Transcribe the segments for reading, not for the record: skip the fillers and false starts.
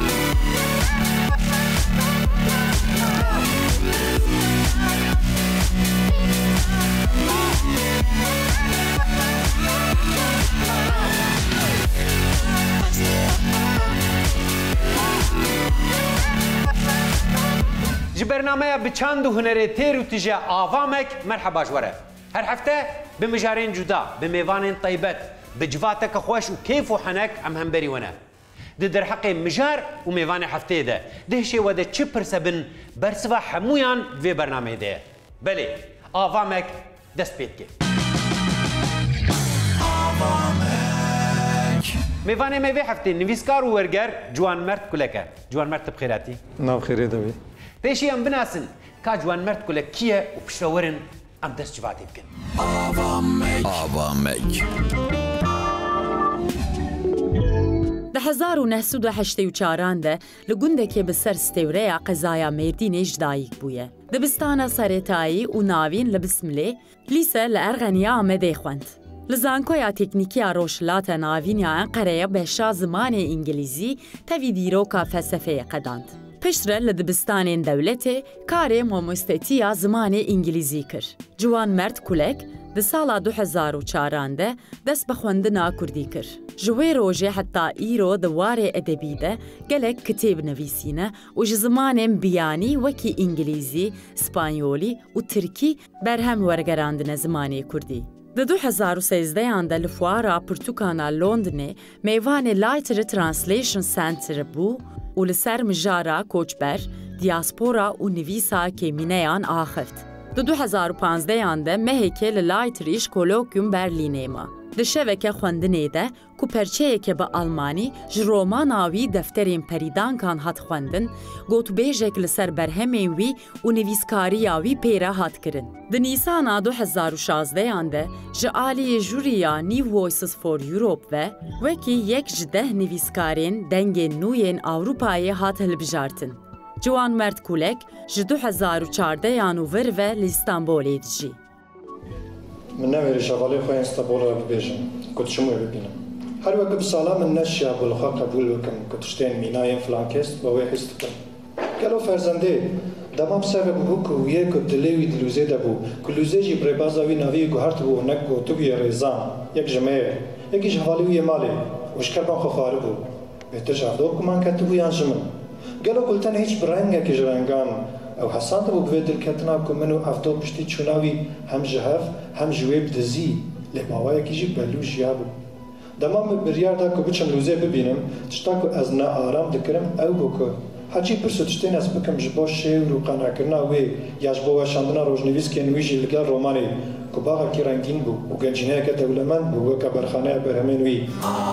برنامه بچند و هنر تیر و تجا آوامک مرحبا جوره هر هفته بمجارين جدا بميوان طيبت بجواتك خوش وكيف وحنك هم بري ونا در حق مجار وميوان هفته ده دهشي وده چه پرسبن برسوا حمويان في برنامه ده بله آوامك دست بيت كي ميوان ميوه هفته نویسکار و ورگر جوان مرد کلکه جوان مرد بخيراتي ناو خيري دوي بيشي ام بناسن كاجوان مرد كل كيه وبشورن ام دست جواتي بكن آوامك ده 1984 ده لگوندکی بسر ستوره قضایا مردینش دایک بویه. دبستانا سرطایی و ناوین لبسمله لیسه لارغنیا آمده خوند. لزانکویا تکنیکیا روشلات ناوینیا انقره بهشا زمان انگلیزی تاوی دیروکا فلسفه قداند. پشتره لدبستان دولته کار ماموستتیا زمان انگلیزی کر. جوان مرد کلک ده سالا 2004 ده دست بخوندنا کردی کر. جوی روژه حتی ایرو دواره ادبی ده گلک کتاب نویسینه و زمان بیانی وکی انگلیزی، اسپانیولی و ترکی برهم ورگراندن زمانی کردی. ده 2013 ده لفوارا پرتوکانا لندن میوان لایتر ترانسلیشن سنتر بو و لسر مجارا کوچبر، دیاسپورا و نویسا که مینیان آخفت. ده 2015 ده مهکه لایتریش کولوکیوم برلینه ما. ده شوکه خوندنه ده که پرچه که با آلمانی جرومان آوی دفترین پریدان کان هات خوندن گوت بیجک لسر برهمین وی و نویسکاری آوی پیره هات کرن. ده نیسانا 2016 ده جعالی جوریا نیو وایسز فور یوروپ و وکی یک جده نویسکارین دنگ نوین آوروپای هات هلبجارتن. جوان مرد کولک ج 2014 یانوور و لإستانبول دجی. من نویری شغالی خواه استانبول را ببیجم کت شموی ببینم. هر وقت بسالا من نشیا بلخوا قبول بکم کتشتین مینای فلانکست با وی حست کن. گلو فرزنده دمام سبب بو که ویه کت دلیوی دلوزه دبو که لوزه جی بری بازاوی نوی گوهرت بو نکو توگی ریزان یک جمعه یکیش حوالی وی مالی وشکر بان خواره بو بهتر شافدو کمان کتو بو یان جمن. گلو کلتن هیچ برنگه که جرنگان او حسان دبو بوی دلکتنا که منو افتو پشتی چوناوی هم جهف هم جویب دزی لباوای که جی بلو جیابو. دمام بریار دا که بچم لوزه ببینم تشتا که از نا آرام دکرم او بو که هرچی پرسو تشتین از بکم جبا شیر و قناع کرنا وی یا جبا وشاندنا روژنویس که نویجی لگل رومانی که باقا کی رنگین بو و گنجینه که دولمند بو و که برخانه برهمین وی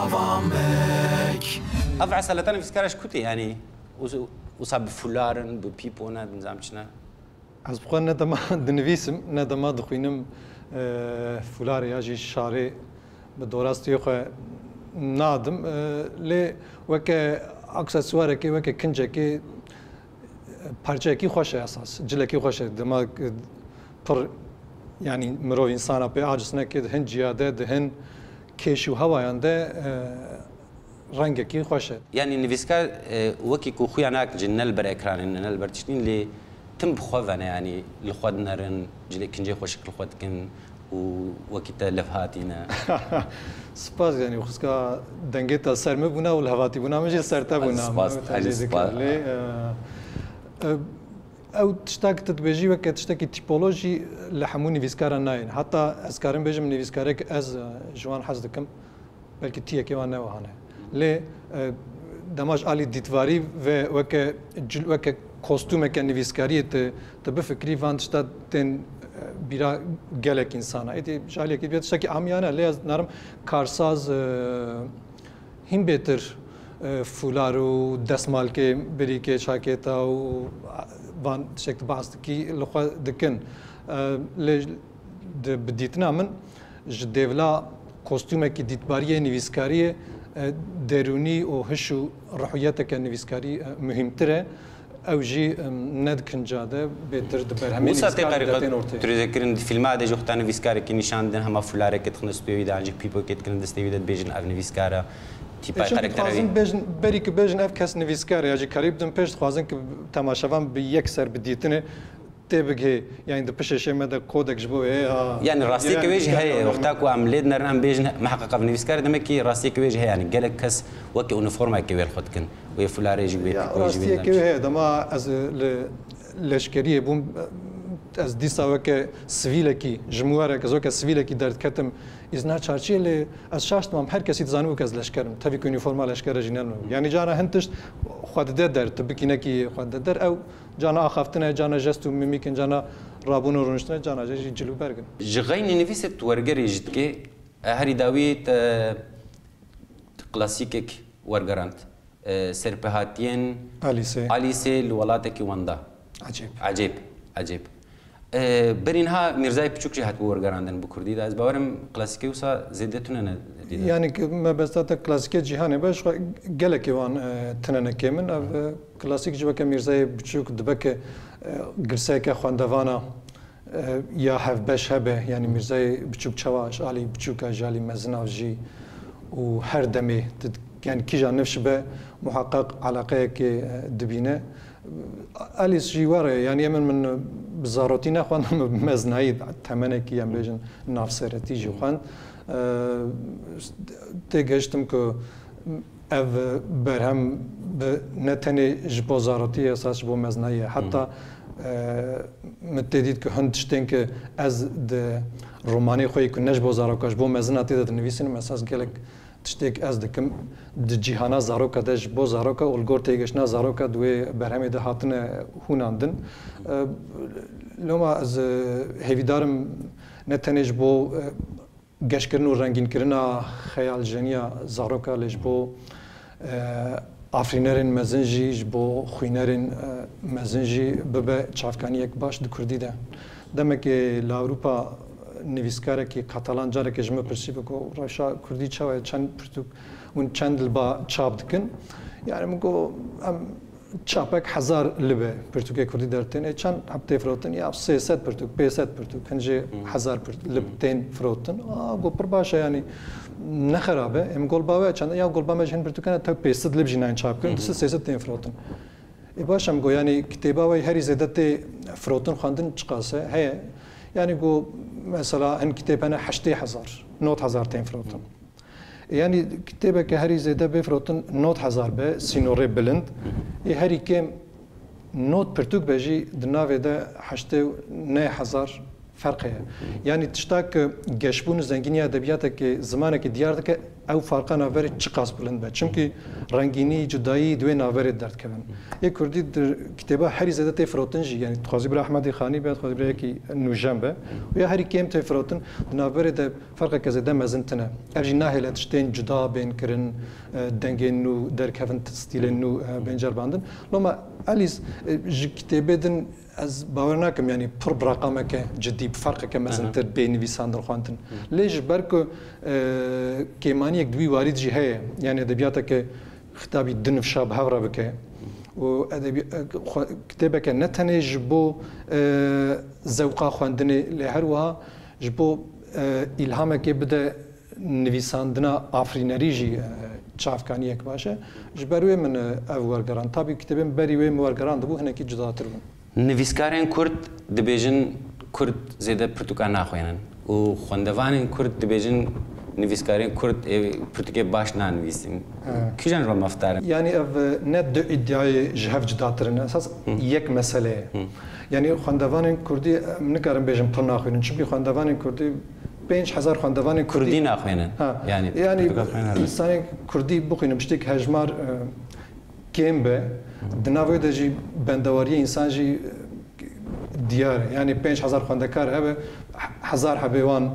آوامك افع سالتان نویسکارش کتی یعنی وصاب فولارن ببيبونا بنزامچنا از بخواه ندما دنویسم ندما دخوینم فولار یا جی شاره به دوراستی خواه نادم لی وکه اکسسواره که وکه کنجه که پرچه کی خوشه اساس جله کی خوشه دما پر یعنی مرو انسان به عاجز نکد هن جیاده دهن کشو هوایان ده رنگه کی خوشه يعني نفيسكا وكي كو خويا ناك جنال بر اكران نال برتشتين لي تم بخوفنا يعني الخواد نارن جلي كنجي خوشك الخواد كن وكي تلفهاتينا سپاس يعني وخسكا دنگيتا سرمه بونا والهواتي بونا مجي سرتا بونا سپاس او تشتاك تتبجي وك تشتاكي تيبولوجي لحمو نفيسكارا ناين حتى اسكارن بيجم نفيسكارك از جوان حزدكم بلكي تيه كيوان نوهانه لی دماغ عالی دیتواری و وک کاستومه که نویسکاری ت بفکری وانشتا تن بیرا گلک انسانه ایتی جالی که بیاد شکی عمیانه لی از نرم کارساز هم بهتر فولارو دستمال که بری که چاکیتا و وان شکل باست کی لخوا دکن لی بدیتنا من جدیولا کاستومه که دیتباریه نویسکاریه درونی و هشو روحیت که نویسکاری مهمتره او جی ند کنجاده بهتر دبر همین نویسکاری تذكرين فيلمات جو نویسکاری که نشان دن هم فولاره که تخنستوی دانجی پیپو که تکن دستوی داد بیجن او نویسکاره تیپای قرکتری بری که بیشن اف کس نویسکاری اجی کاریب دم پیش خوازن که تماشاوان به یک سر بدیتنه تبگه یعنی دپشش مده کودک جبوه يعني راسي كويج هي وقتاك وعملت نرن بيج محقق في نفسكار دمكي راسي كويج هي يعني قالك كس وكي اونيفورما كويل خدكن ويفلاري جوي راسي كويج هي دما از لشکریه بوم از دیسا وکه سویلکی جمهوره که زوک سویلکی درد کتم از ناچارچی ل از شاشت مام هر کسی زانو که از لشکرم تبی کنی فرما لشکر جنرال یعنی جانا هنتش خود درد تبکی نکی خود در او جانا آخافتنه جانا جستو میمیکن جانا رابون و رونشتنه جانا جی جلو برگن جغين نفيست ورقري جدكي هاري داويت كلاسيكك ورقرانت سربهاتين اليسي لولاتك وندا عجيب برينها ميرزاي بچوك هات ورقراندن بكردي دا از باورم كلاسيكي وسا زيدتونه يعني ما بستات كلاسيكي جهاني باش قالك وان تنن كمن كلاسيك جوك ميرزاي بچوك دبك قرساك خواندوانا يا هف باش هبه يعني ميرزاي بچوك چواش علي بچوك جالي مزناوجي وهر دمي يعني كيجا نفش به محقق علاقه دبينه أليس جواره يعني من بزارتينا خوان مزنايد تمنك يم بيجن نافسرتي جو خوان تيجشتم كو اف برهم نتني جبو زارتي اساس جبو مزنايه حتى متديد كو هندشتين كو از د روماني خوي كو نجبو زاركاش بو مزناتي د نويسن اساس گلك تشتك از دكم د جهانا زاروكا دج بو زاروكا والغور تيگشنا زاروكا دوي برهمي ده هاتن هوناندن لوما از هيفيدارم نتنج بو گشكرن و رنگين كرنا خيال جنيا زاروكا لج بو افرينرن مزنجي جبو خوينرن مزنجي ببه چافكانيك باش د كردي ده دمك لاوروبا نویسکاره که کاتالان جاره که جمع پرسی بگو رایشا کردی چاوه چند پرتوک اون چند لبا چاپ دکن یعنی مگو چاپک 1000 لبه پرتوک کردی درتن چند هفته فروتن یا 300 پرتوک 500 پرتوک هنجه 1000 لبتين فروتن گو پر باشه یعنی نخرابه ام گل باوه چند یا گل باوه جن پرتوکانه تا 500 لب جناین چاپ کن 300 تين فروتن ای باشم گو یعنی کتابه هری زدت فروتن خواندن چقاسه هي يعني جو مثلا هن كتابنا 8000 نوت 1000 تين فروتن يعني كتابه كهري زيدا بفروتن نوت 1000 به سينوري بلند هري كم نوت برتوك بجي دناوي ده 8000 فرقه يعني تشتاك جشبون زنگيني ادبياتك زمانك ديارك او فرقه ناور چقاس بلند به چونكي رنگيني جدايي دوي ناور درد كبن يك كردي كتابه هري زيدا تفروتنجي يعني تخازي بر احمد خاني بعد خازي بر كي نوجنبه ويا هري كيم تفروتن ناور ده فرقه كزيدا مزنتنا ارجي ناهله تشتين جدا بين كرن دنگين نو در كفن ستيل نو بنجر باندن لما اليس كتابدن از باورناكم يعني پر برقمك جدي بفرق كمثلا تر بين نويساندر خوانتن ليش بركو كيمانيك دوي وارد جي هي يعني ادبياتك خطابي دنف شاب هورا بك و كتابك نتني جبو ذوقا خواندني لهروها جبو الهامك بدا نويساندنا افرينري جي چافكانيك باشه جبروي من اورگران طبي كتابين بريوي مورگران دبو هناكي جداتر نویسکاران کرد دبیجن کرد زیاده پرتوکان نخوانن و خواندوان کرد دبیجن نویسکاران کرد پرتوکی باش ننویسیم کی جان رو مفترم یعنی اف نه دو ادعای جهف جداترن اساس یک مسئله یعنی خواندوان کردی نکارم بیجن پر نخوانن چون خواندوان کردی 5000 خواندوان کردی نخوانن یعنی انسان کردی بخوینه بشتیک هجمار كيم به دناوي دجي بندواري انسان جي ديار يعني 5000 خوندكار هبه 1000 حبيوان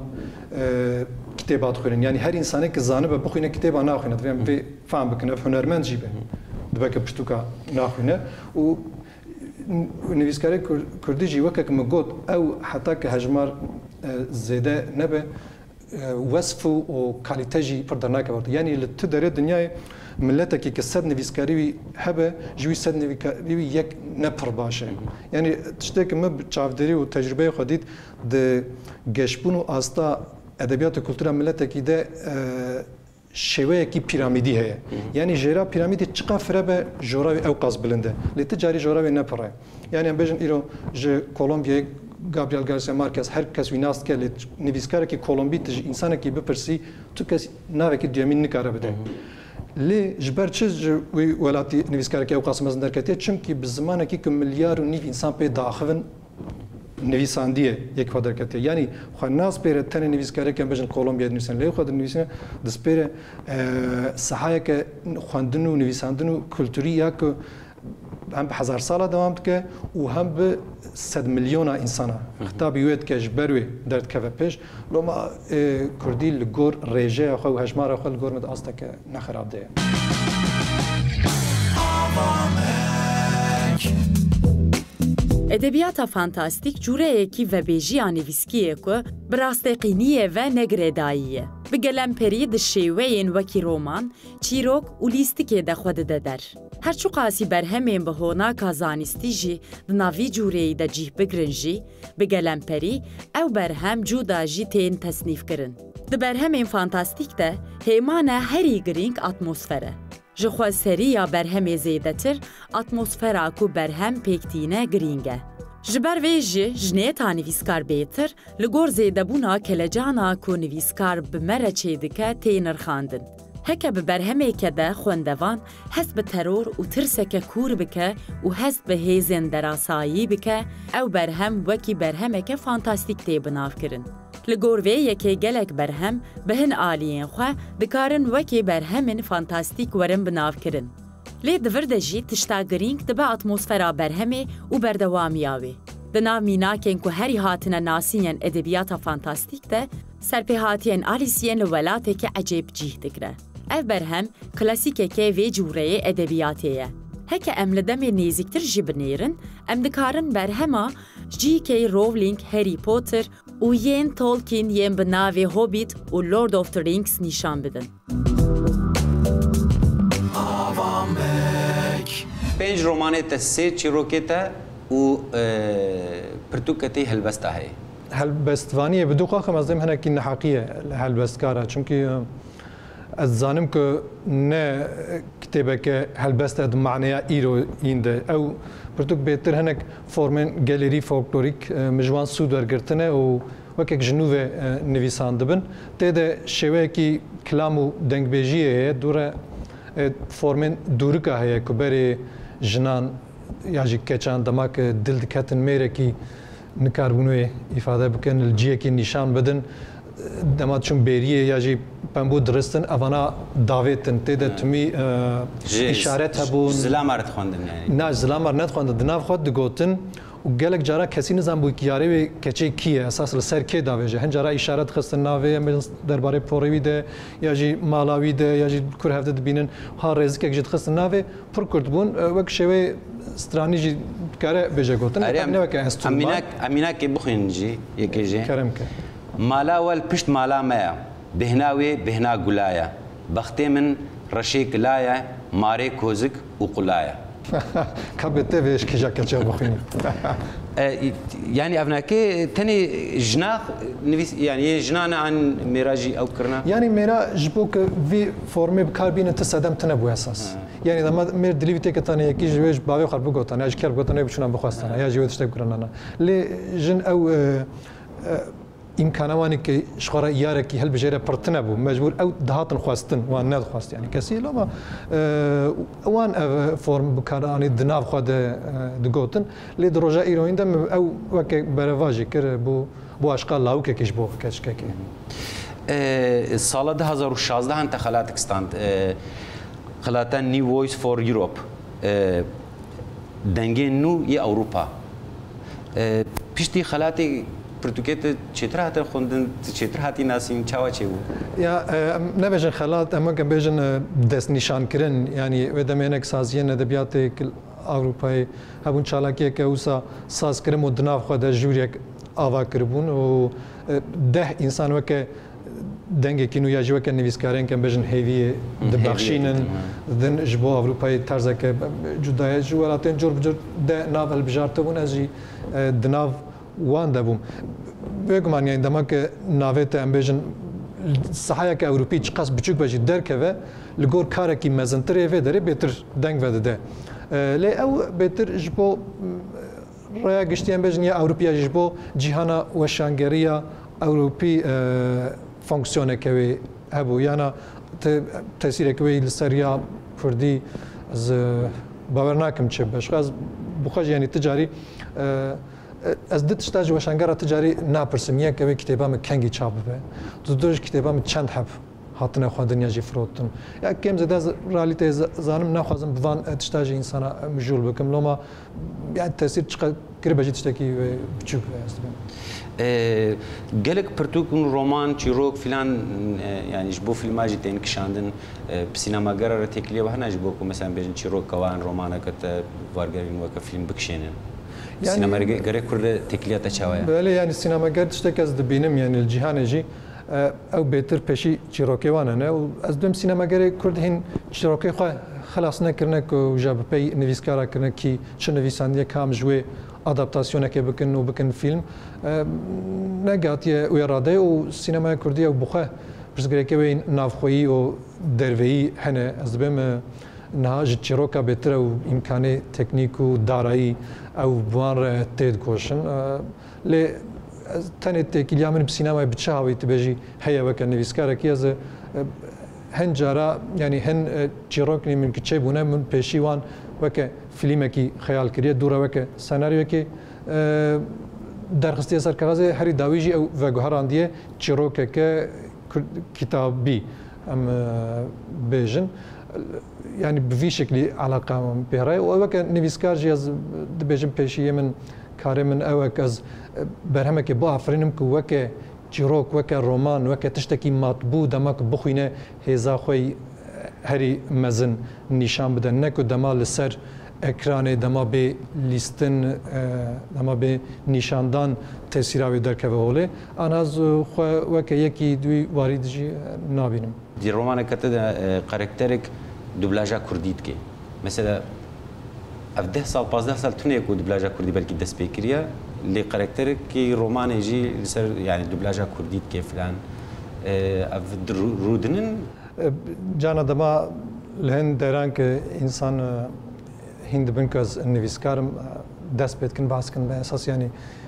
كتابات خوين يعني هر انسان كزانه بخوينه كتاب انا خوينه فهم في فهم بكنه هنرمند جيبه دبك بشتوكا ناخوينه و نويسكاري كردي جي وكك مقود او حتى كهجمار زياده نبه وصف و كاليتاجي بردناك يعني لتدري الدنيا ملتك كسد نويسكاري هبه جوي سد نويسكاري يك نبر باشه يعني تشتك ما بتشافدري وتجربه خديت د گشبون و استا ادبيات و كلتورا ملتك ده شێوەیەکی پیرامیدی هەیە یعنی ژێرا پیرامیدی چقا فرە بە ژۆراوی ئەو قاز بلندە لێ جاری ژۆراوی نەپڕێ یعنی ئەم بێژن ئیرۆ ژ کۆلۆمبیای گابریل گارسیا مارکس هەر کەس وی ناست کە لێ نویسکارێکی کۆلۆمبی تژ ئینسانێکی بپرسی تو کەس ناوێکی دوێمین نکارە بدە لێ ji ber çi ji wî welatî nivîskareke ew qas mezin derketiye çimkî bi zimanekî ku milyar û nîv însan pê daxivin nivîsandiye yek xwe derketiye yanî xwe nas pêre tenê nivîskareke bêjin Kolombiya dinivîsin lê xwe dinivîsine dispêre sehayeke xwendin û nivîsandin û kulturî ya ku hem bi hezar sala devam dike û hem bi sed milyona insana xitabî wê dike ji ber wê derdikeve pêş loma Kurdî li gor rêjeya xwe û hejmara xwe li gor me de asteke nexirab de ye. Edebiyata fantastîk cûreyekî vebêjiya nivîskiyê ku bi rasteqîniyê ve negrêdayî ye. Bi gelemperî di şêweyên wekî roman, çîrok û lîstikê de xwe dide der. Her çi qasî berhemên bi honaka zanîstî jî di navî cûreyî de cih bigirin jî, bi gelemperî ew berhem cuda jî tên tesnîfkirin. Di berhemên fantastîk de hêmane herî girîng atmosfer e. Ji xweseriya berhemê zêdetir, atmosfera ku berhem pêktîne girîng e. Ji ber vê jî jinêta nivîskar bêtir, li gor zêdebûna kelecana ku nivîskar bi me re çêdike tê nirxandin. Heke bi berhemêke de xwendevan hest bi teror û tirseke kûr bike û hest bi hêzên derasayî bike, ew berhem wekî berhemeke fantastîk tê binavkirin. Li gor vê yekê gelek berhem bi hin aliyên xwe dikarin wekî berhemên fantastîk werin binavkirin. Lê di vir de jî tişta girîng dibe atmosfera berhemê û berdewamiya wê. Di nav mînakên ku herî hatine nasînên edebiyata fantastîk de serpêhatiyên Alîsiyên li welateke ecêb cih digire. Ev berhem klasîkeke vê cûreyê edebiyatê ye. Heke em li demê nêzîktir jî binêrin, em dikarin berhema J.K. Rowling, Harry Potter û yên Tolkien yên bi navê Hobbit û Lord of the Rings nîşan bidin. Pênc romanê te sê çîrokê te û pirtûkê tê helbesta heye. Helbestvaniyê bi du xwe ez dêm hinekî neheqiye helbestkara çimkî ez zanim ku ne kitêbeke helbest e di maneya îro yên de ew pirtûk bêtir hinek formên galerî folklorîk mi ji wan sû wergirtine û wekek ji nû ve nivîsan dibin tê de şêweyekî kilam û dengbêjiyê heye dûre formên dûrika heye ku berê jinan ya jî keçan demak dil diketin mêrekî nikarbûnê îfade bikin li ciyekî nîşan bidin dema çûn bêriyê ya jî pembû diristin evana davêtin tê de timî îşaret hebûn Zilamar dixwendin yani. Na zilamar nedixwendin di nav xwe digotin û gelek cara kesî nizan bû yarê wê keçê kî ye esas li ser kê davêje hin cara îşaret xistin navê em derbarê porê de ya jî mala wî de ya jî kur hevde dibînin ha rêzikek jî dixistin navê pir kurd bûn wek şêwê stranî jî dikare bêje gotin ne weke enstrûman Emînakê bixwînin jî yekê jî keremke Mala wel pişt mala me ya bihna wê bihna gulaya bextê min reşê kilaya marê kozik û qulaya kabê te vê eşkêja keçe bixwînî yani evnakê tenê jina nivîs yani yê jinane an mêra jî ew kirina yani mêra ji bo ku vê formê bikarbînin ti sedem tune bû esas yani dema mêr dilî wî têke tane yekî ji wê ji bavê xwe bigotan ya ji ker bigotan ê biçûnan bixwestana ya ji wê tiştek bikirinana lê jin ew imkana wanê ki ji xwe re yarekî hilbijêre pir tune bû mecbûr ew dihatin xwestin wan nedixwast yani kesî ama wan ev form bikaranî di nav xwe de digotin lê di roja îroyîn de ew wekek bereva jî kir bû aşqa lawikekî ji bo keçikekê Sala 2016 te xelatek stand xelata New Voice for Europe dengên nû yê Ewropa piştî xelatê Pirtûkê çêtir hatin xwendin çêtir hatî nasîn çawa çêbû ya nebêjin xelat em weke bêjin destnîşankirin yanî wê demênek saziyên edebiyatê Ewropayê hebûn çalakiyeke wisa sazkirin û di nav xwe de jûriyek ava kiribûn û deh însan weke dengekî nû ya jî weke nivîskarên em bêjin hêviyê dibexşînin din ji bo Ewropayê terzeke cudaye ji welatên cur bi cur de nav hilbijartibûn ez jî di nav wan debûm bêguman yani dema ke navê te em bêjin ساحەیەکە ئەوروپی چ قەس بچووک بەژی دەرکەوە li gor karekî mezintirê vê derê bêtir deng vedide. Lê ew bêtir ji bo raya giştiyan bêjin ya Ewropiya ji bo cîhana weşangeriya Ewropî fonksiyoneke wê hebû yana tesîreke wê li ser ya Kurdî ez bawer nakim çi beş ez bixwe yanî ticarî ez di tişta ji weşangera ticarî napirsim yek ev kitêba min kengî çap bibe tu doj kitêba min çend heb hatine xwendin ya jî firotin ya kêm zêde realîteyê zanim naxwazim bi van tişta jî insana mijûl bikim loma yani tesîr kiribê jî tiştekî biçûk ez dibim. Gelek pirtûkûn roman çîrok filan yani ji bo filma jî tên kişandin sinemagera re têkiliye hene ji bo ku mesela bêjin çîrok kawan romaneke te vargerîn weke film bikişênin. Sinemagera Kurd têkiliya te çawa ye? Belê yani sinemager tiştek ez dibînim yani li cîhanê jî ew bêtir peşî çîrokê wan hene û ez dibim sinemagerê Kurd hîn çîrokê xwe xelas nekirine ku ja bi pey nivîskara kirine kî çi nivîsandiyek ham ji wê adaptasyoneke bikin û bikin film negatiye wê radeyê û sînemaya Kurdî ew bixwe pirsgirêkê wê navxweyî û derveyî hene ez dibim niha ji çîroka bêtir ew îmkanê teknîk û darayî ew bi wan re tê dikoşin lê tenê têkiliya min bi sînemayê bi çi havî dibêjî heye weke nivîskarekî ez hin cara yani hin çîrokên min ki çêbûne min pêşî wan weke filmekî xeyal kiriye dûra weke senaryokê derxistiye ser kaxezê herî dawî jî ew veguherandiye çîrokeke kitabî em bêjin yani bi vî şeklî alaqa min pê heye û weke nivîskar jî ez dibêjim pêşiyê min karê min ew ez berhemekê biafirînim ku weke çîrok weke roman weke tiştekî matbû dema ku bixwîne hêza xwe herî mezin nîşan bide ne ku dema li ser ekranê dema bê lîstin dema bê nîşandan tesîra wê derkeve holê an ez xwe weke yekî dûî warî dijî nabînim. Di romaneke te de karakterek dublaja Kurdî dike. Mesela ev 10 sal 15 sal tune ku dublaja Kurdî belkî dest pê kiriye lê karakterekî romanê jî li ser yani dublaja Kurdî dike filan ev rûdinin cana dema li hin deran ki însan hîn dibin ku ez nivîskarim dest pê dikin behs dikin be esas yani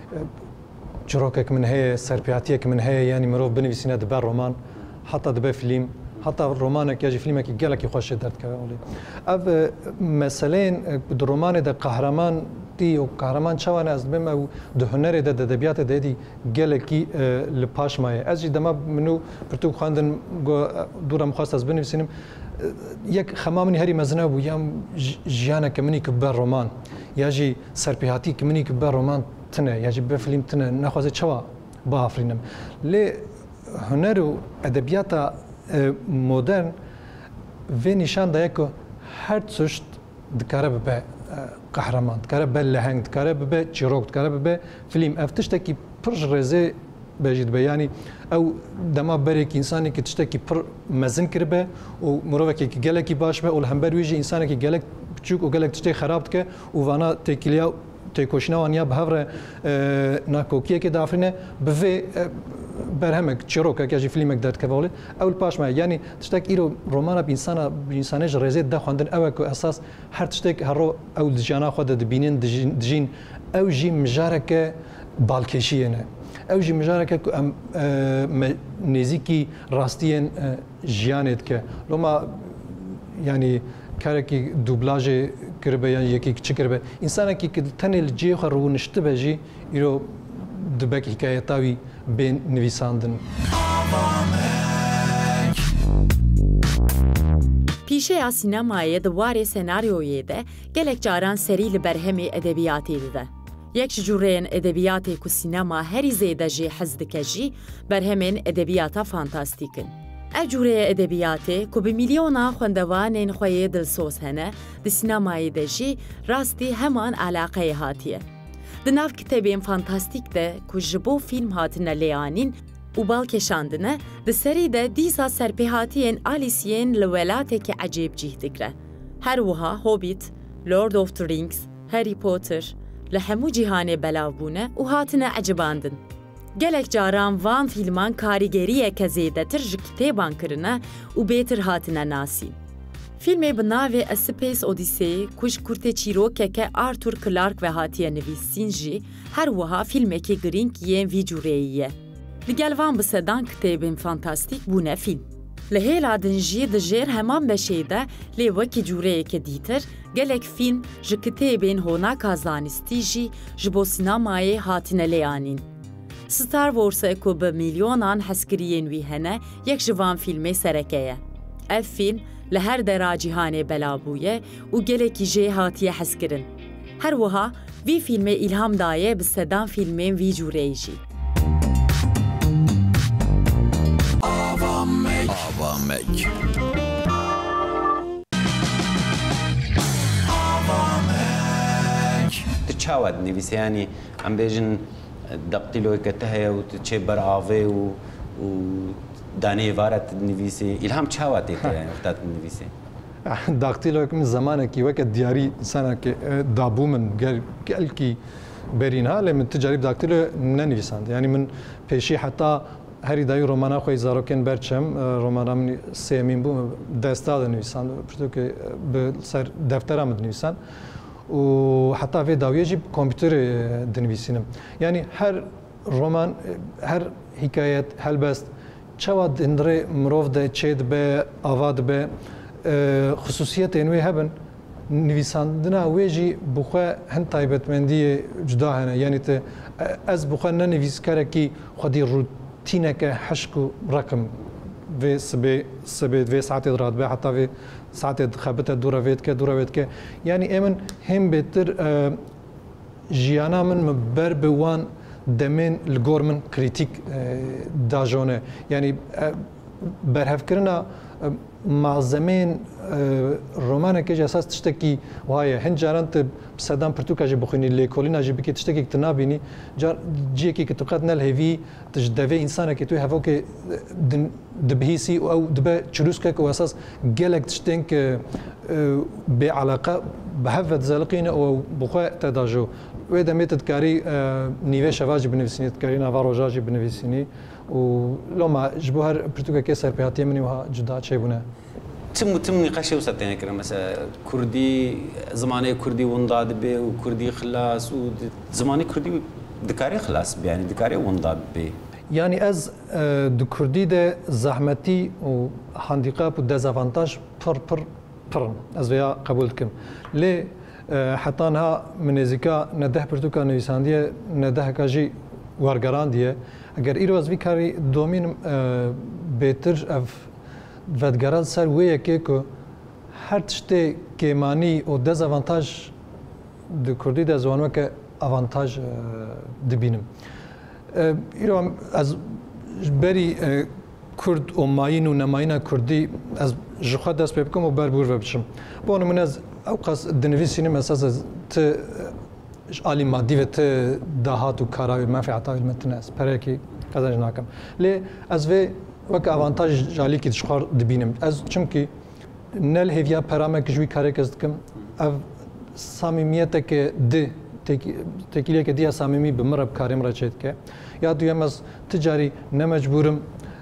çîrokek min heye serpêhatiyek min heye yani mirov binivîsîne dibe roman heta dibe film heta romanek ya jî filmekî gelekî xweş jê derdikeve olê ev meseleyên di romanê de qehreman dî û qehreman çawa ne ez dibim ew di hunerê de di edebiyatê de êdî gelekî li paş maye ez jî dema min û pirtûk xwendin dûra min xwast ez binivîsînim yek xema minî herî mezin hebû ya jiyaneke minî ki bibe roman ya jî serpêhatî ki minî ki bibe roman tune ya jî bibe film tune nexwazê çawa biafirînim lê huner û edebiyata modern vê nîşan daye ku her tişt dikare bibe qehreman dikare bibe leheng dikare bibe çîrok dikare bibe film ev tiştekî pir ji rêzê bejî dibe yanî ew dema berekî însanekî tiştekî pir mezin kiribe û mirovekî gelekî baş be û li hember wî jî însanekî gelek biçûk û gelek tiştê xerab dike û vana têkiliya têkoşîna wan ya bi hev re nakokiyekê dafirîne bi vê berhemek çîrokek ya jî filmek derdikeve holê ew li paş me yanî tiştek îro romana bi însanê ji rêzê de xwendin ew e ku esas her tiştek hero ew di jiyana xwe de dibînin dijîn ew jî mijareke balkêşiyê ne ew jî mijareke ku em nêzîkî rastiyên jiyanê dike loma yanî karekî dublajê kiribe yan yekî çi kiribe însanekî ki tenê li cihê xwe rûniştibe jî îro dibek hikayeta wî bên nivîsandin. Pîşeya sînemayê di warê senaryoyê de gelek caran serî li berhemê edebiyatê dide. Yek ji cûreyên edebiyatê ku sînema herî zêde jê hez dike jî berhemên edebiyata fantastîk in. Ev cûreyê edebiyatê ku bi milyona xwendevanên xwe yê dilsoz hene, di sînemayê de jî rastî heman alaqeyê hatiye. Di nav kitêbên fantastîk de ku ji bo film hatine lêyanîn û balkêşandine, di serî de dîsa serpêhatiyên Alîsiyên li welatekî ecêb cih dikire. Her wiha Hobbit, Lord of the Rings, Harry Potter li hemû cîhanê belav bûne û hatine ecibandin. gelek caran van filman karîgeriyeke zêdetir ji kitêban kirine û bêtir hatine nasîn. Filmê bi navê A Space Odyssey ku ji kurtê çîrokeke Arthur Clarke ve hatiye nivîsîn jî her wiha filmekî girîng yên vî cûreyî ye. Li gel van bi sedan kitêbên fantastîk bûne film. Li hêla din jî di jêr heman beşê de lê wekî cûreyeke dîtir, gelek film ji kitêbên honaka zanistî jî ji bo sînemayê hatine lêyanîn. Star Wars'e ku bi milyonan heskiriyên wî hene, yek ji van filmê sereke ye. Ev film li her dera cîhanê bela bûye û gelekî jê hatiye heskirin. Her wiha, vî filmê îlham daye bi sedan filmên vî cûreyê jî. Avamek. Tu çawa dinivîse yanî em bêjin daqîloyeke te heye û tu çê ber avê û daneyê vara tu dinivîsî. İlham çawa tê te yani ta tu dinivîsî? داقتیلۆک من زمانێکی وەکە دیاری ئینسانێکی دابوو من گەلکی بەرینها لێ من تجاری داقتیلۆ نەنویساند یعنی من پێشی حتا هەری داوی ڕۆمانە خۆی زارۆکێن بەرچەم ڕۆمانە من سێمین بووم دەستا دەنویساند پرتوکە سەر دەفتەرا من دنویساند و حتا vê dawiyê jî kompîterê dinivîsînim yani her roman her hikayet helbest çawa dindirê mirov de çê dibe ava dibe خصوصیتên wê hebin nivîsandina wê jî bi xwe hin taybetmendiyê cuda hene yanî te ez bi xwe ne nivîskarekî xwedî rûtîneke hişk û reqim vê sibê vê saetê radibe heta vê saetê dixebite dûra vê dike dûra vê dike yanî ê min hêm bêtir jiyana min mi ber bi wan demên li gor min krîtîk dajone yanî berhevkirina malzemên romanekê ji esas tiştekî waye hin caran tu sedan pirtûka jî bixwînî lêkolîna jî bikê tiştekî tu nabînî ciyekî ki tu qet nelhêvî tu ji devê însanekê tu hevokê dibihîsî û ew dibe çirûskek û esas gelek tiştên ki bêeleqa bi hev ve dizeliqîne û bi xwe te dajo wê demê tu dikarî nîvê şeva jî binivîsînî dikarî nava roja jî binivîsînî û loma ji bo her pirtûkekê serpêhatiye min wiha cuda çêbûne. Tim nîqeşê wisa têne kirin mesela Kurdî zimanê Kurdî winda dibe û Kurdî xilas û zimanê Kurdî dikarî xilas be yani dikarî winda be. Yani ez di Kurdî de zehmetî û handîqap û dezavantaj pirin ez vêya qebûl dikim. Lê heta niha min nêzîka nedeh pirtûka nivîsandiye nedeheka jî wergerandiye eger îro ez vî karî domînim bêtir ev vedgeran ser wê yekê ku her tiştê kêmanî û dezavantaj di Kurdî de ez wan weke avantaj dibînim. îro ez berî Kurd û mayîn û nemayîna Kurdî ez ji xwe dest pê bikim û berbûr ve biçim. Bo min ez ew qas dinivîsînim esas ez ti alî maddî ve ti dahat û kara wê menfîeta wê me tune ez perekî qezenc nakim. Lê ez vê wek avantaj jalîkî ji xwe dibînim. Ez çimkî nelhêviya peramek ji wî karê ez dikim ev samîmiyeteke di tekîleke diya samîmî bi min re bi karê min re çê dike. Ya duyem ez ti carî ne mecbûrim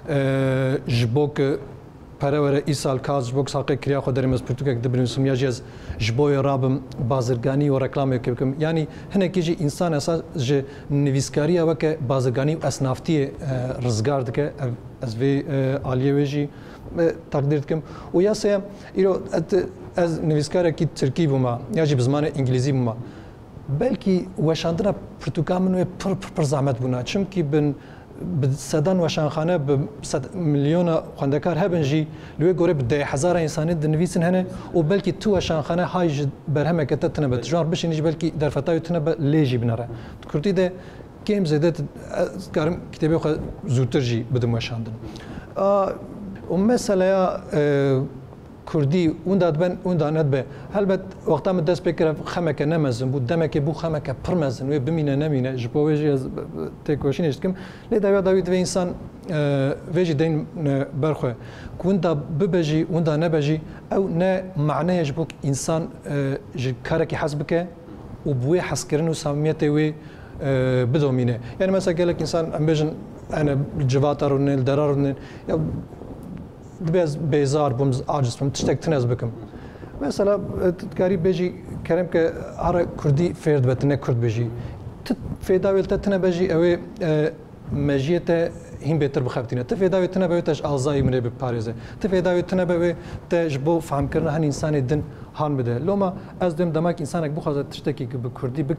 ji bo ku perewere îsal kas ji bo saqê kiriya xwe derê ez pirtûkek dibinivîsim ya jî ez ji bo rabim bazirganî û reklamekê bikim. Yanî hinekî jî însan esas ji nivîskariya weke bazirganî û esnaftiyê rizgar dike ez vê aliyê wê jî takdîr dikim. û ya sêyem îro ez nivîskarekî Tirkî bûma ya jî bi zimanê îngilîzî bûma belkî weşandina pirtûka min wê pir zehmet bûna çimkî bin bi sedan weşanxane bi milyona xwendekar hebin jî li wê gorê bi 10,000 însanê dinivîsin hene û belkî tu weşanxane hay ji berhemeke te tune be tu jar bişînî jî belkî derfeta wê tune be lê jî binere. Kurdî de kêm zêde karim kitêbê xwe zûtir jî bidim weşandin. û meseleya Kurdî wenda dibe wenda nedibe helbet wexta min dest pê kir ev xemeke nemezin bû demekê bû xemeke pir mezin wê bimîne nemîne ji bo wê jî ez têkoşînê dikim lê dawiya dawî divê însan vê jî deyn berxwe ku wenda bibe jî wenda nebe jî ew ne maneye ji bo însan ji karekî hez bike û bi wê hezkirin û samimiyetê wê بدومینه یعنی مثلا گلک انسان ام بجن انا الجوات رونن الدرار رونن یا دبز بیزار بوم عاجز بوم تشتك تناز بكم مثلا تكاري بيجي كريم ك هر كردي فرد بتنا كرد بيجي تفيدا ولتتنا بيجي اوي مجيته هم بيتر بخافتينه تفيدا ولتنا بيتش الزاي من بباريزه تفيدا ولتنا بي تجبو فهم كرنا هن انسان الدن هان بده لما از دم دمك انسانك بخوازه تشتكي بكردي بك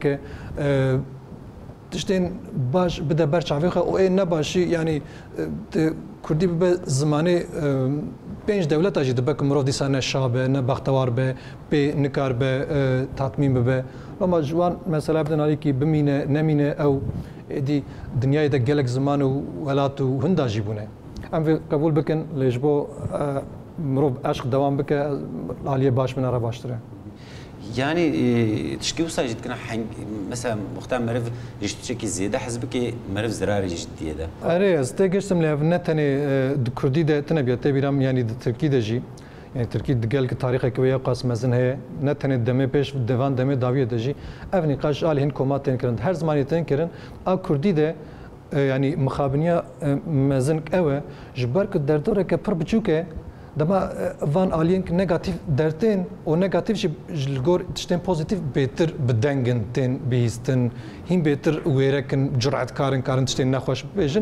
تشتين باش بدا برش عفيخه او اي نباشي يعني كردي بزمانه بينج دولت اجي دبك مرو دي سنه شابه نبختوار به بنكار به تطميم به لما جوان مثلا بدنا عليكي بمينه نمينه او دي دنيا ده جلك زمان ولات وهندا جيبونه ام في قبول بكن ليجبو مرو عشق دوام بك عليه باش من را باشتره يعني تشكي وساجد كنا مثلا مختار مرف جشتشكي زياده حسبك مرف زراري جديه ده اري استيجسم له نتني كردي ده تنبي تبيرام يعني تركي دجي يعني تركي دقال التاريخ كويه قاس مزن هي نتني دمي بيش ديفان دمي داويه دجي اف نقاش قال هن كومات تنكرن هر زمان تنكرن ا كردي ده يعني مخابنيه مزن قوه جبرك دردوره كبر بچوكه دما فان آلینک نگاتیو درتین و نگاتیو شی جلگور تشتین پوزیتیو بهتر بدنگن تین بیستن هیم بهتر ویرکن جرأت کارن تشتین نخوش بیشن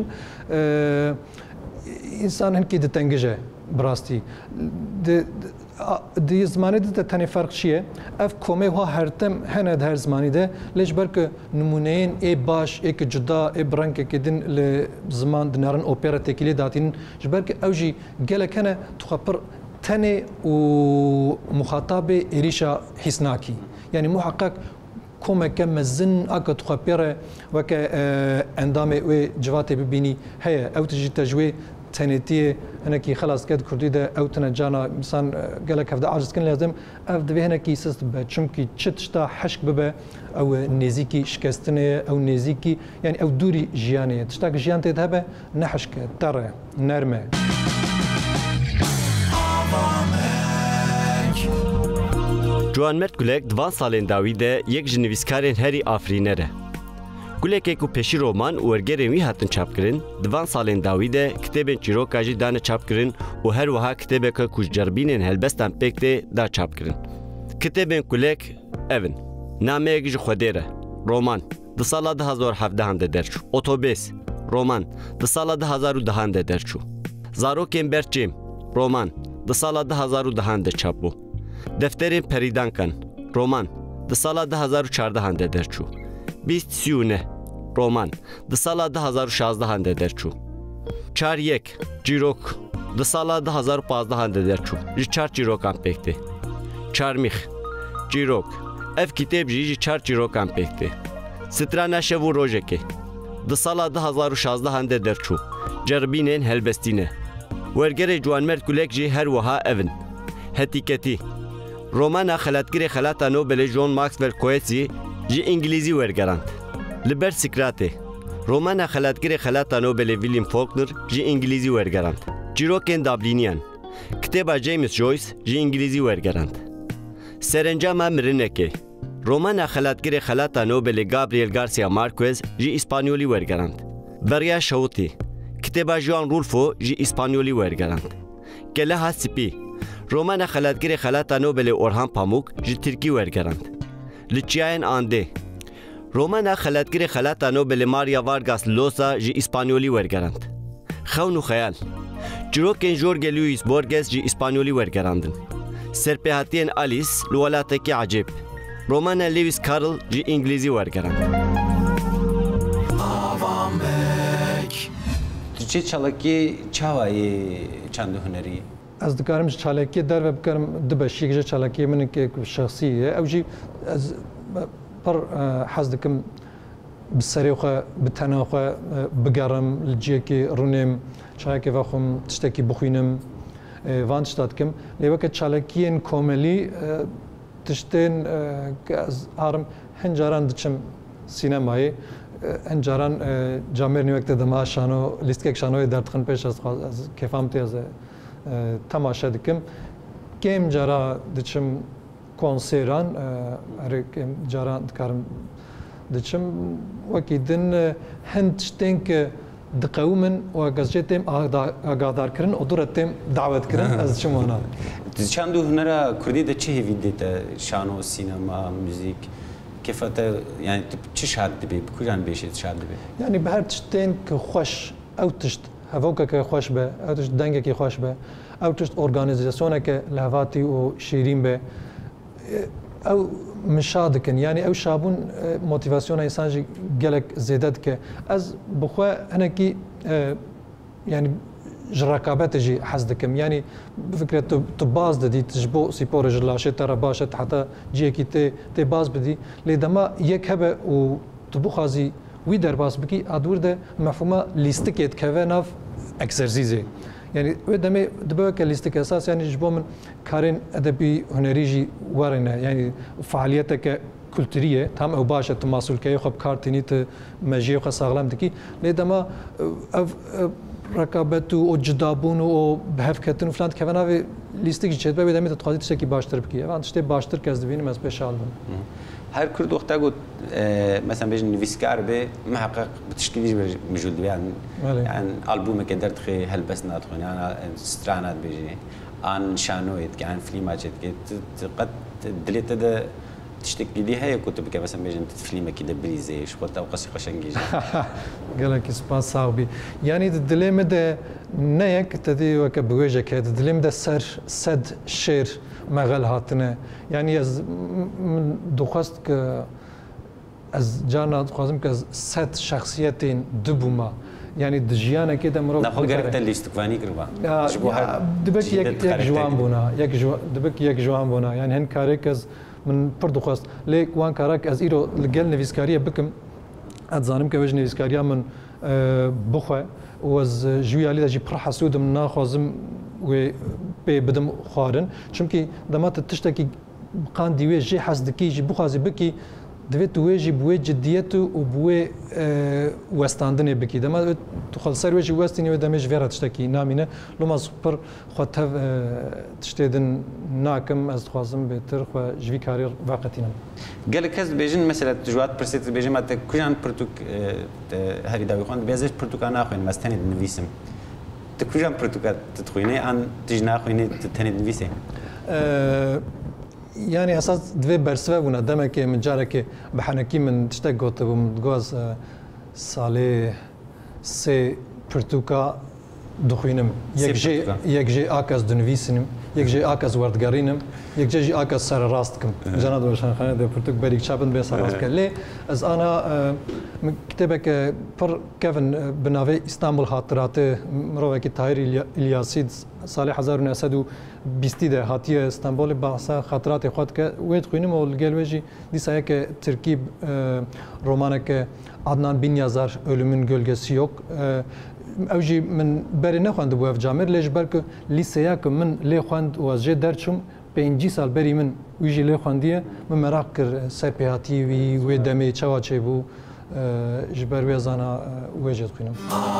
انسان هنکی دتنگجه براستی دی زمانی ده تنی فرق چیه اف کومه ها هر تم هند هر زمانی ده لیش برک نمونهین ای باش ای که جدا ای برانک که دن لزمان دنارن اوپرا تکیلی داتین جبرک اوجی گله کنه تخبر تنی و مخاطب ایریشا حسناکی یعنی محقق کومه کم مزن اگه تخبره وک اندام و جواته ببینی هي او تجي تجوي تنتيه هناكي خلاص كد كردي ده او تنجانا انسان قالك هذا عاجز كان لازم افد هناكي سست بچمكي تشتا حشك ببا او نزيكي شكستنه او نزيكي يعني او دوري جيانيه تشتا جيان تذهب نحشك ترى نرمه جوان مرد گلک دوان سالین داویده یک جنویسکارین هری آفرینره. گلک اکو پیشی رومان و ارگرین وی هاتن چاپ کرن دوان سالین داویده کتابین چیروکاجی دانه چاپ کرن و هر وها کتابه که کش جربینین هلبستان پکته دا چاپ کرن. کتابین گلک اون نامه اگج خودیره رومان ده سال 2017 درچو اتوبیس رومان ده سال 2010 درچو زاروکین برچیم رومان ده سال 2010 چاپو دفترین پریدان کن رومان ده سال 2014 درچو 20 رومان ده سال 2016 درچو 4 جیروک ده سال 2015 درچو چار جیروکان پکته 4 میخ جیروک اف کتاب جی 4 جیروکان پکته سترانه شو روزکه ده سال 2016 درچو جربینن هلبستینه ورگر جوان مرد کلک جی هر وها اون هتیکتی رومانا خلاتگیری خلاتا نوبل جون ماکسول کویتسی جی انگلیزی ورگراند لبر سکراته رومانا خلاتگیری خلاتا نوبل ویلیام فولکنر جی انگلیزی ورگراند جیروکن دابلینیان کتابا جیمز جویس جی انگلیزی ورگراند سرانجام مرنکه رومانا خلاتگیری خلاتا نوبل گابریل گارسیا مارکوز جی اسپانیولی ورگراند بریا شوتی کتابا جوان رولفو جی اسپانیولی ورگراند گله هاسپی رومان خلاتگیری خلاتا نوبل اورهان پاموک جی ترکی ورگراند لچیاین آنده رومان خلاتگیری خلاتا نوبل ماریا وارگاس لوسا جی اسپانیولی ورگراند خون و خیال جروکن جورگ لویس بورگس جی اسپانیولی ورگراندن سرپهاتین آلیس لولاتکی عجیب رومان لویس کارل جی انگلیزی ورگراند چه چالاکی چاوایی چند هنری از دکارم چالاکی در و بکرم دبشی که چالاکی من که شخصیه او جی از پر حس دکم بسری خو بتنا خو بگرم لجی که رونم چالاکی و خم تشتکی بخوینم وان شتاد کم لیوه که چالاکیین کاملی تشتین که از آرم هنجاران دچم سینمایی هنجاران جامعه نیوکت دما شانو لیست که شانوی درد خن پیش از کفام تیز تماشا دکم کم جارا دچم کنسران اره کم جارا دکارم دچم وکی دن هند شتین که دقومن و گزجتیم آگادار کردن و دورتیم دعوت کردن از چه مانا چند هنر کردی ده چه ویدیت شانو سینما موزیک کیفت یعنی چه شاد بی کجان بیشتر شاد بی یعنی به هر تشتین که خوش او تشت هواوکه که خوش به او تشت دنگه که خوش به او تشت ارگانیزاسیونه که لحواتی و شیرین به او مشاد کن یعنی او شابون موتیواسیون انسان جی گلک زیدد که از بخوا هنکی یعنی رقابت جی حس دکم یعنی بفکر تو باز دادی تجبو سیپور جلاشه ترى باشد حتى جی کی تی باز بدی لیدما یک هبه و تو بخوازی وی در باز بکی ادور ده مفهوم لیستکیت که ناف اکسرسیزی يعني ودمي دبوك الاستيك اساس يعني جبو من كارين ادبي هنري جي ورنا يعني فعاليتك كولتوريه تام او باشا تماسل كي خب كارتينيت ماجي خ ساغلام دكي لدما رقابتو او جدابون او بهفكتن فلان كفنا لیستیک چت به دمی تخاطی تشکی باشتر بکی وان تشتی باشتر که از دوینم از پیش آلبن هر کرد وقتا قلت مثلا بيجي نفيسكار به محقق بتشكيليش مجود يعني ألبوم كدر تخي هل بس نادخل يعني سترانات بيجي عن شانويت كان فيلمات قد دليت ده تشتكي دي هي كتب كي مثلا بيجي فيلم كده بريزي شو قلت أوقات قشنجيج قال لك سباس صاحبي يعني الدليم ده نيك تدي وكبوجه كده الدليم ده سر سد شير مغل هاتنا يعني از من دخست ك از جانا خوازم که از ست شخصیتین دبوما يعني دجيانا كده مرو ناخذ قربت اللي استقفاني قربا شبوها دبك يك جوان بونا دبك يك جوان بونا يعني هن كاريك از من بردو خواست ليك وان كارك از ايرو لقل نفيسكاريه بكم اتزانم که وجه نفيسكاريه من بخوه وز جويا لي دجي بر حسود من ناخذم و بدم خارن چونكي دمات تشتكي قان ديوي جي حسدكي جي بخازي بكي دوێت وێژی بوێ جدیەت و بوێ وەستاندنێ بکی دەما خەڵسەر وێژی وەستینەوە دەمێژ ڤێرە تشتێکی نامینە لۆمە سوپڕ خۆ تەv تشتێدن ناکەم ئەس دخوازم بێتر خۆ ژوی کاری واقعتینم gelek kes dibêjin mesela ciwat pirsê dibêjin me te kujan pirtûk herî dawî xwend bêzê pirtûka naxwînim ez tenê dinivîsim tu kujan pirtûka dixwînê an tu jî naxwînî tu tenê dinivîsê يعني اساس دوي برسبه ونا دمك من جارك بحنكي من تشتاق قوت من غاز صالي سي برتوكا دخوينم يك جي اكاز دنفيسنم يك جي اكاز وردغارينم يك جي اكاز سر راستكم جانا دوشان خانه دو برتوك بريك شابن بي سر راستك لي از انا كتابك بر كيفن بنافي اسطنبول خاطرات مروكي طاهر الياسيد صالح 1920 ده هاتيه اسطنبول بحثا خاطرات خود که وید خوینم و الگلوجی دیسایه که ترکیب رومانک عدنان بینیازار ölümün gölgesi yok اوجی من بری نخواند بو اف جامر لیج بلکه لیسیا که من لی خواند و از جه درچم 5 سال بری من ویجی لی خواندیه من مراق کر سپیاتی وی دمی چوا چه بو جبر وی زانا ویجد خوینم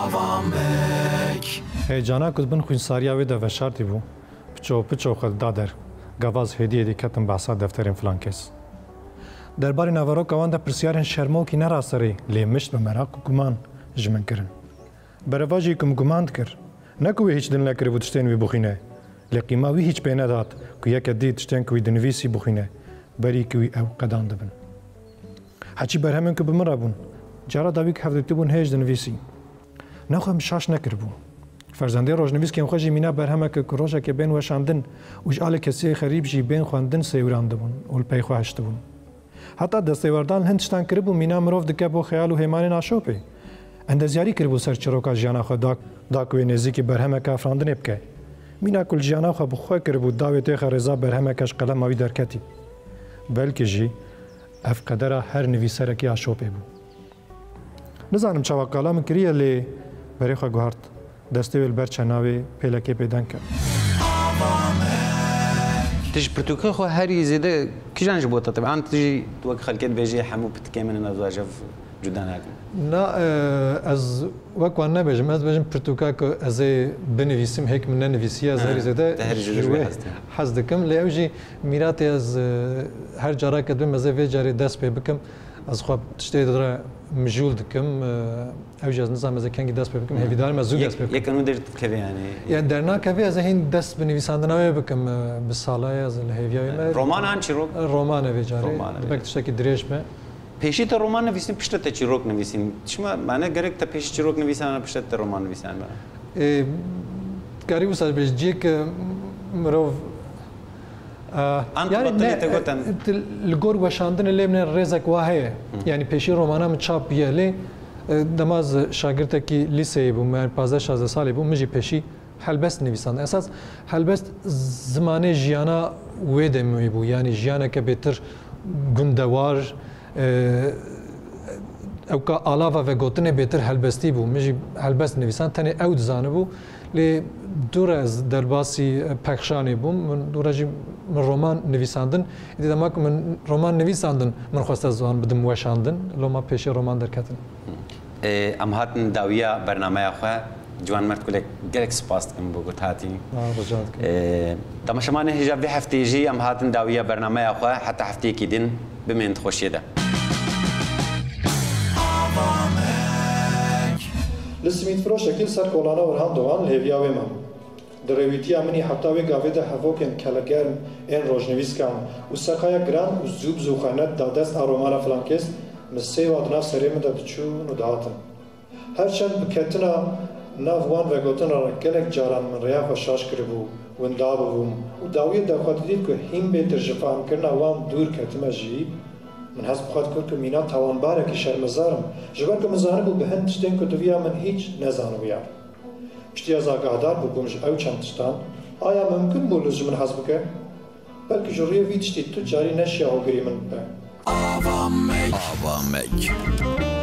هیجانا کد بن خوین ساریا وی ده وشارتی بو پچو خود دادر گواز هدیه دیکتن بحثا دفترین فلان کس درباره نوارو کوان ده پرسیارن شرمو کی نراسری لیمشت به مراق گمان جمن کرن برواجی کم گماند کر نکوی هیچ دن لکر بود تشتین وی بخینه لقیما وی هیچ پینه داد که یک دی تشتین کوی دنویسی بخینه بری کوی او قدان دبن حچی برهمن که بمرا بون جارا داوی که هفته بون هیچ دنویسی نخوام شاش نکر بون فرزنده روزنویس که خوشی مینا برهمه که روزا که بین وشاندن وش آل کسی خریب جی بین خواندن سیوران دبون اول پی خواهش دبون حتی دستیواردان هندشتان کربو مینا مروف دکه بو خیال و هیمان ناشوپی اندازیاری کربو سر چروکا جیانا خود داکوی نزدیکی برهمه که افراندن بکه مینا کل جیانا خود بخواه کربو داویت رضا برهمه کش قلم اوی درکتی بلکه جی اف قدره هر نویسرکی آشوپی بو نزانم چوا کلام کریه لی بری خو گوهرد دسته ویل بر چناوی پیلکی پیدان کرد تيجي برتوكا خو هاري زيدا كيجان جبوطه طبعا تيجي توك خلكت بيجي حمو بتكمن انا زواجف جدانك لا از وك وانا بجم از بجم برتوكا كو از بنفيسم هيك من نفيسيه از هاري زيدا حزدكم لاوجي ميراتي از هر جرا كدم از في جاري داس بكم از خواب تشتی داره مجول دکم اوج نظام از کنگی دست بکم هیچ دارم از زود دست بکم. یک انو درد کهی یعنی درنا کهی از این دست بنویسندنامه بکم بسالای از الهیویای من. رمان چی رو؟ رمان ویجاری. دبک تشتی دریش به. پیشی تا رمان نویسیم پشت تا چی روک نویسیم. شما معنی گرگ تا پیشی چی روک نویسن پشت تا رمان نویسن برای. گری وسط بیشتری که مرو يعني الجور وشاندن اللي من الرزق واهية يعني بيشي رومانا من شاب يلي دماز شاگردك ليسي بو من 15 سالي بو مجي بيشي هلبست نویسند اساس هلبست زمان جیانا ویده می بو یعنی جیانا که بهتر گندوار او که علاوه و گوتنه بهتر هلبستی بو مجی هلبست نویسند تنه او دزانه بو لی دور از درباسی پخشانی بوم من دوراجی من رمان نویساندن دیدم که من رمان نویساندن من خواست از آن بدم وشاندن لو ما پیش رمان درکتن ام هاتن داویا برنامه خواه جوان مرد کلک گرک سپاس کم بگوت هاتی تماشامان هجاب به هفته جی ام هاتن داویا برنامه خواه حتی هفته کی دین بمند خوشیده لسميت فروش شكل سر كولانا ورهان دوان لهويا ويما درويتي امني حتى وي غاويده هفوكن كلاگرم ان روجنويس كان وسقايا جران وزوب زوخانات دادس ارومانا فلانكس مسي وادنا سريم دادچو نداتن هرچند بكتنا نافوان وگوتنا گلك جاران من ريا خوشاش كربو وندابو وداويه دخوتديت كو هيم بيتر جفام كرنا وان دور كتمجي من حسب خود کرد که مینا توان باره که شرمزارم جبر که مزانه بو به هند تشتین که دویا من هیچ نزانو بیار پشتی از آگاهدار بو بومش او چند تشتان آیا ممکن بو لزج من حسب که بلکه جوریه وی تشتی تو جاری نشیا و گری من به آوامک